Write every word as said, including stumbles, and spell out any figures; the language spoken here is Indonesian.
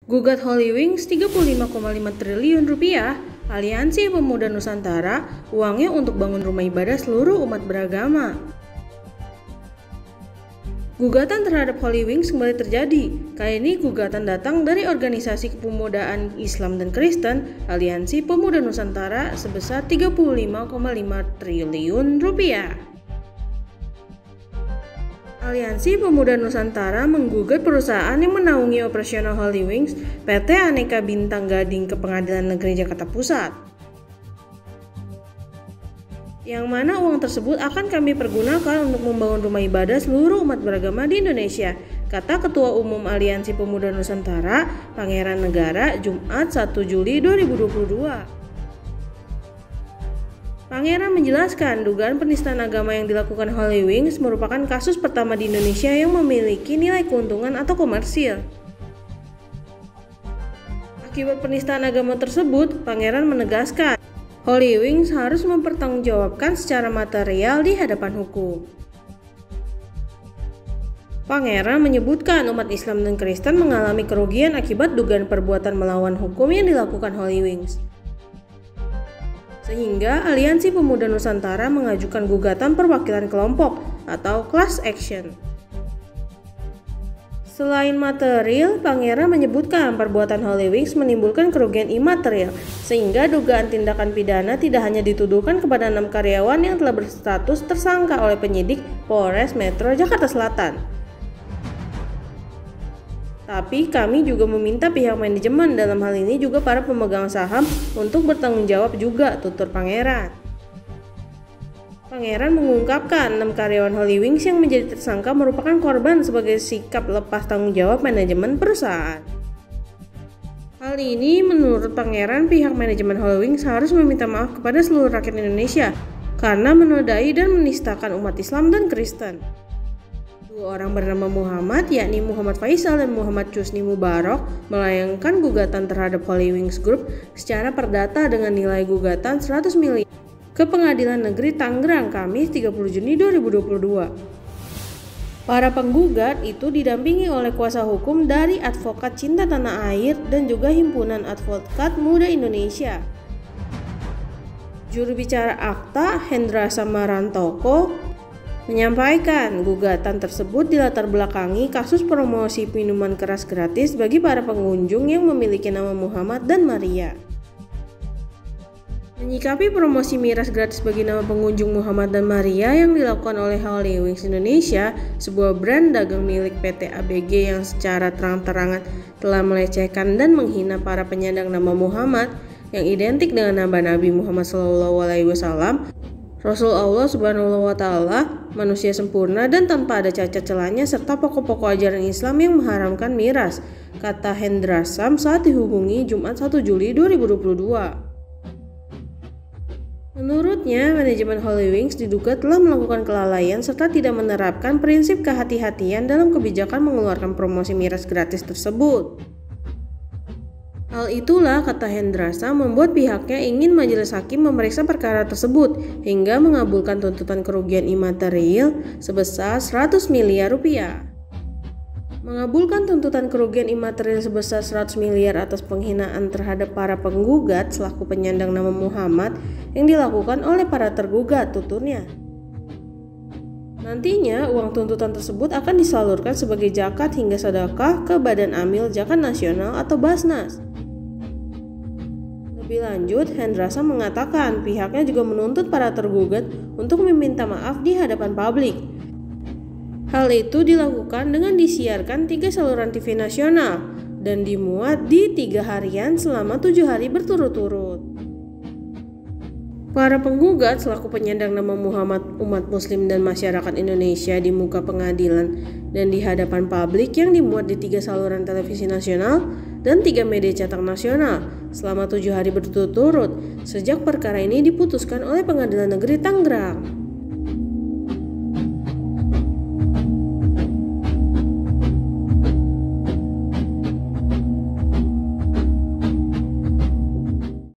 Gugat Holywings tiga puluh lima koma lima triliun rupiah, Aliansi Pemuda Nusantara, uangnya untuk bangun rumah ibadah seluruh umat beragama. Gugatan terhadap Holywings kembali terjadi. Kali ini gugatan datang dari Organisasi Kepemudaan Islam dan Kristen, Aliansi Pemuda Nusantara sebesar tiga puluh lima koma lima triliun rupiah. Aliansi Pemuda Nusantara menggugat perusahaan yang menaungi operasional Holywings, P T Aneka Bintang Gading ke Pengadilan Negeri Jakarta Pusat. Yang mana uang tersebut akan kami pergunakan untuk membangun rumah ibadah seluruh umat beragama di Indonesia, kata Ketua Umum Aliansi Pemuda Nusantara, Pangeran Negara, Jumat satu Juli dua ribu dua puluh dua. Pangeran menjelaskan dugaan penistaan agama yang dilakukan Holywings merupakan kasus pertama di Indonesia yang memiliki nilai keuntungan atau komersil. Akibat penistaan agama tersebut, Pangeran menegaskan Holywings harus mempertanggungjawabkan secara material di hadapan hukum. Pangeran menyebutkan umat Islam dan Kristen mengalami kerugian akibat dugaan perbuatan melawan hukum yang dilakukan Holywings. Sehingga Aliansi Pemuda Nusantara mengajukan gugatan perwakilan kelompok atau class action. Selain material, Pangeran menyebutkan perbuatan Holywings menimbulkan kerugian imaterial, sehingga dugaan tindakan pidana tidak hanya dituduhkan kepada enam karyawan yang telah berstatus tersangka oleh penyidik Polres Metro Jakarta Selatan. Tapi kami juga meminta pihak manajemen, dalam hal ini juga para pemegang saham, untuk bertanggung jawab juga, tutur Pangeran. Pangeran mengungkapkan enam karyawan Holywings yang menjadi tersangka merupakan korban sebagai sikap lepas tanggung jawab manajemen perusahaan. Hal ini menurut Pangeran, pihak manajemen Holywings harus meminta maaf kepada seluruh rakyat Indonesia karena menodai dan menistakan umat Islam dan Kristen. Dua orang bernama Muhammad, yakni Muhammad Faisal dan Muhammad Chusni Mubarok, melayangkan gugatan terhadap Holywings Group secara perdata dengan nilai gugatan seratus miliar ke Pengadilan Negeri Tangerang Kamis tiga puluh Juni dua ribu dua puluh dua. Para penggugat itu didampingi oleh kuasa hukum dari Advokat Cinta Tanah Air dan juga Himpunan Advokat Muda Indonesia. Juru bicara Akta, Hendra Samarantoko, menyampaikan gugatan tersebut dilatar belakangi kasus promosi minuman keras gratis bagi para pengunjung yang memiliki nama Muhammad dan Maria. Menyikapi promosi miras gratis bagi nama pengunjung Muhammad dan Maria yang dilakukan oleh Holywings Indonesia, sebuah brand dagang milik P T A B G yang secara terang-terangan telah melecehkan dan menghina para penyandang nama Muhammad yang identik dengan nama Nabi Muhammad shallallahu alaihi wasallam, Rasul Allah Subhanahu wa Ta'ala, manusia sempurna dan tanpa ada cacat celahnya, serta pokok-pokok ajaran Islam yang mengharamkan miras, kata Hendra Sam saat dihubungi Jumat satu Juli dua ribu dua puluh dua. Menurutnya, manajemen Holywings diduga telah melakukan kelalaian serta tidak menerapkan prinsip kehati-hatian dalam kebijakan mengeluarkan promosi miras gratis tersebut. Hal itulah, kata Hendrasa, membuat pihaknya ingin majelis hakim memeriksa perkara tersebut hingga mengabulkan tuntutan kerugian imaterial sebesar seratus miliar rupiah. Mengabulkan tuntutan kerugian imaterial sebesar seratus miliar atas penghinaan terhadap para penggugat selaku penyandang nama Muhammad yang dilakukan oleh para tergugat, tuturnya. Nantinya, uang tuntutan tersebut akan disalurkan sebagai zakat hingga sedekah ke Badan Amil Zakat Nasional atau Basnas. Lebih lanjut, Hendrasa mengatakan pihaknya juga menuntut para tergugat untuk meminta maaf di hadapan publik. Hal itu dilakukan dengan disiarkan tiga saluran T V nasional dan dimuat di tiga harian selama tujuh hari berturut-turut. Para penggugat selaku penyandang nama Muhammad, umat muslim dan masyarakat Indonesia di muka pengadilan dan di hadapan publik yang dimuat di tiga saluran televisi nasional dan tiga media cetak nasional selama tujuh hari berturut-turut sejak perkara ini diputuskan oleh Pengadilan Negeri Tangerang.